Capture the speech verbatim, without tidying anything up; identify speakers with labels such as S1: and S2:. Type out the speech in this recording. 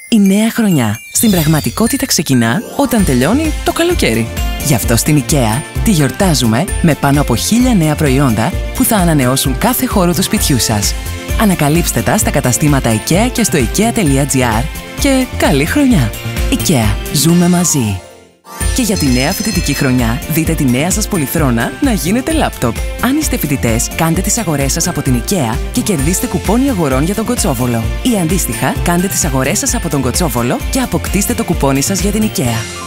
S1: Η νέα χρονιά στην πραγματικότητα ξεκινά όταν τελειώνει το καλοκαίρι. Γι' αυτό στην IKEA τη γιορτάζουμε με πάνω από χίλια νέα προϊόντα που θα ανανεώσουν κάθε χώρο του σπιτιού σας. Ανακαλύψτε τα στα καταστήματα IKEA και στο ikea.gr και καλή χρονιά! IKEA. Ζούμε μαζί! Και για τη νέα φοιτητική χρονιά, δείτε τη νέα σας πολυθρόνα να γίνετε λάπτοπ. Αν είστε φοιτητές, κάντε τις αγορές σας από την IKEA και κερδίστε κουπόνι αγορών για τον Κοτσόβολο. Ή αντίστοιχα, κάντε τις αγορές σας από τον Κοτσόβολο και αποκτήστε το κουπόνι σας για την IKEA.